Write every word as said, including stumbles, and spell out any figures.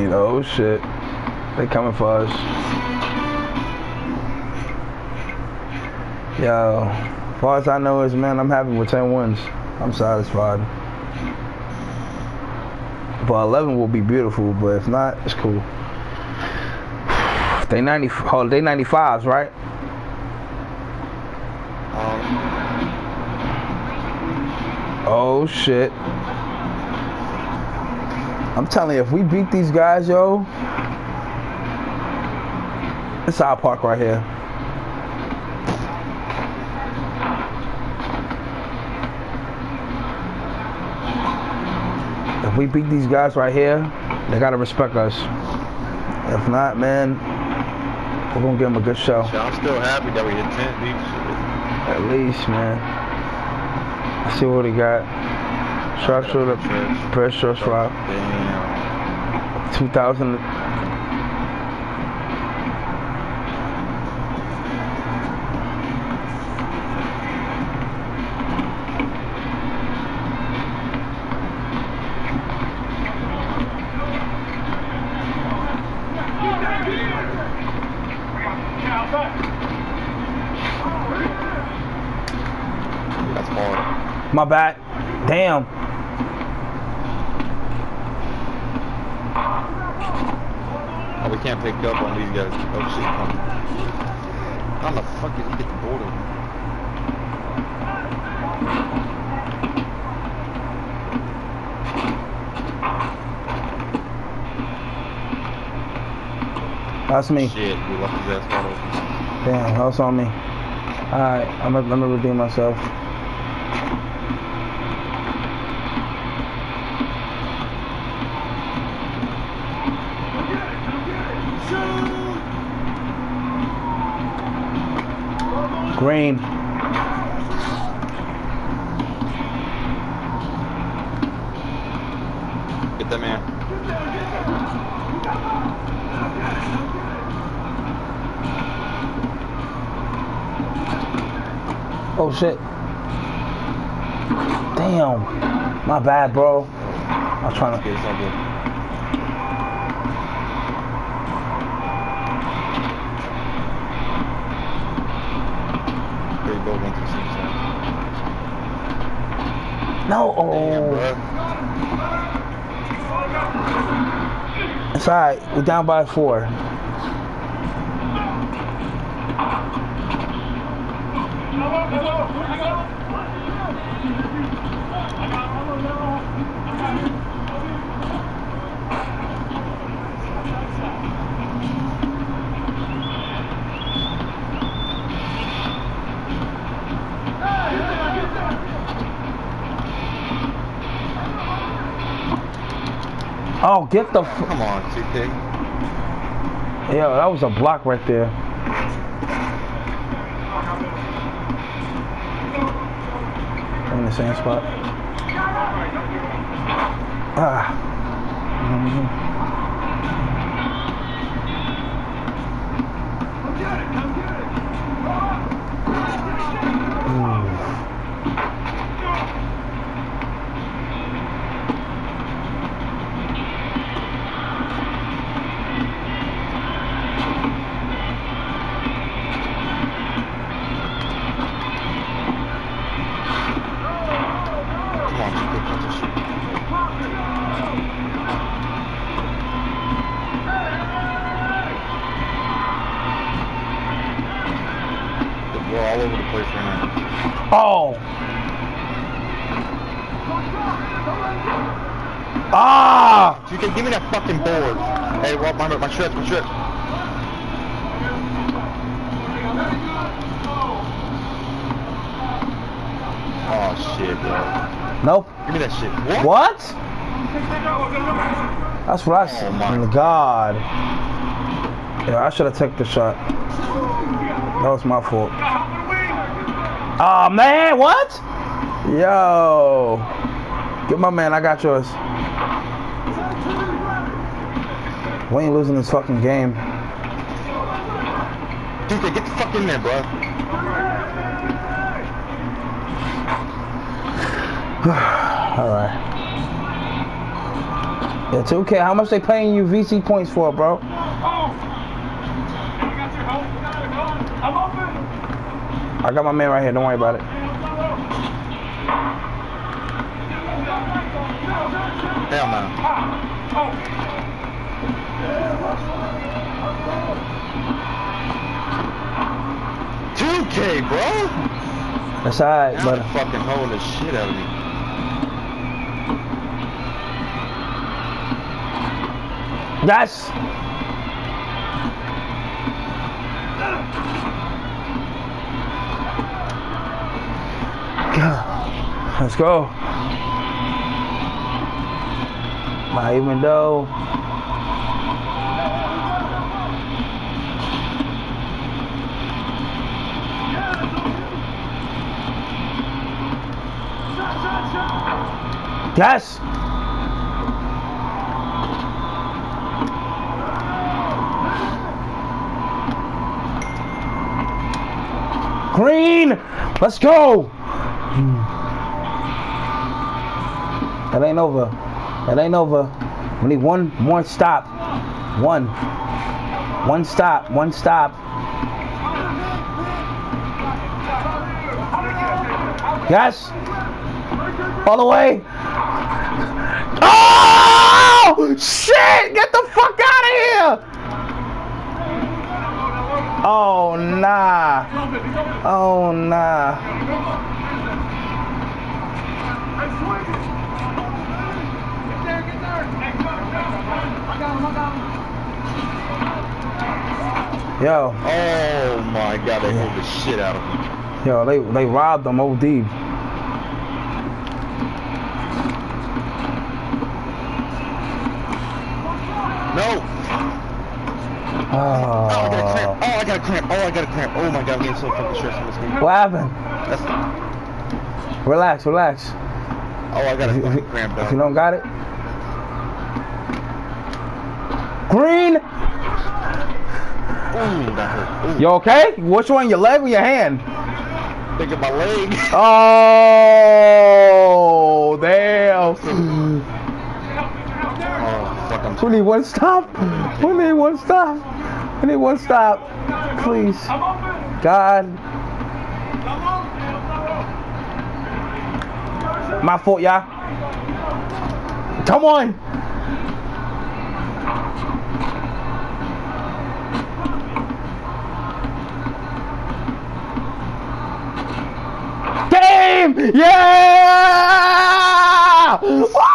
mean, oh shit. They coming for us. Yo, as far as I know is, man, I'm happy with ten wins. I'm satisfied. But eleven will be beautiful, but if not, it's cool. They ninety, oh, they ninety-fives, right? Um, oh shit. I'm telling you, if we beat these guys, yo, it's our park right here. If we beat these guys right here, they gotta respect us. If not, man, we're gonna give them a good show. I'm still happy that we hit ten beats. At least, man. Let's see what we got. Sharp shooter, press short swap. Damn. two thousand. That's hard. My bad. Damn. Oh, we can't pick up on these guys. Oh shit, coming. How the fuck did he get the board over? That's me. Shit, we left his ass wide open. Damn, that's on me. Alright, I'm gonna, I'm gonna redeem myself. Green. Get that man. Oh shit. Damn. My bad, bro. I was trying to. Okay, it's all good. There you go, one through six. No. Oh. Damn, bro. It's alright. We're down by four. Oh, get the f- Come on, two K. Yeah, that was a block right there. In the same spot. Ah. Mm-hmm. We're all over the place right now. Oh! Ah! You can give me that fucking board. Hey, well, my, my shirts, my shirts. Oh shit, bro. Nope. Give me that shit. What? What? That's what I said. Oh my Oh, God. Yeah, I should have taken the shot. That was my fault. Oh man, what? Yo. Get my man, I got yours. We ain't losing this fucking game. Dude, get the fuck in there, bro. Alright. Yeah, two K. How much they paying you V C points for, bro? I got my man right here. Don't worry about it. Hell no. two K, bro. That's alright, Now but they're fucking holding the shit out of me. yes. Let's go. Not even though. Yes. Green. Let's go. That ain't over. That ain't over. We need one more stop. One. One stop. One stop. Yes. All the way. Oh! Shit! Get the fuck out of here! Oh, nah. Oh, nah. Yo. Oh my god, they hold the shit out of me. Yo, they they robbed them O D. No. Oh. Oh, I got a cramp. Oh, I got a cramp. Oh, I got a cramp. Oh my god, I'm getting so fucking stressed in this game. What happened? That's not... Relax, relax. Oh, I got a If you, fucking if you- cramp, if you dog. don't got it. Green. Ooh, that hurt. Ooh, You okay? Which one? Your leg or your hand? think of my leg. Oh, damn. Oh, fuck, I'm We need one stop. We need one stop. We need one stop. Please. God. My fault, y'all. Come on. Game! Yeah! Oh!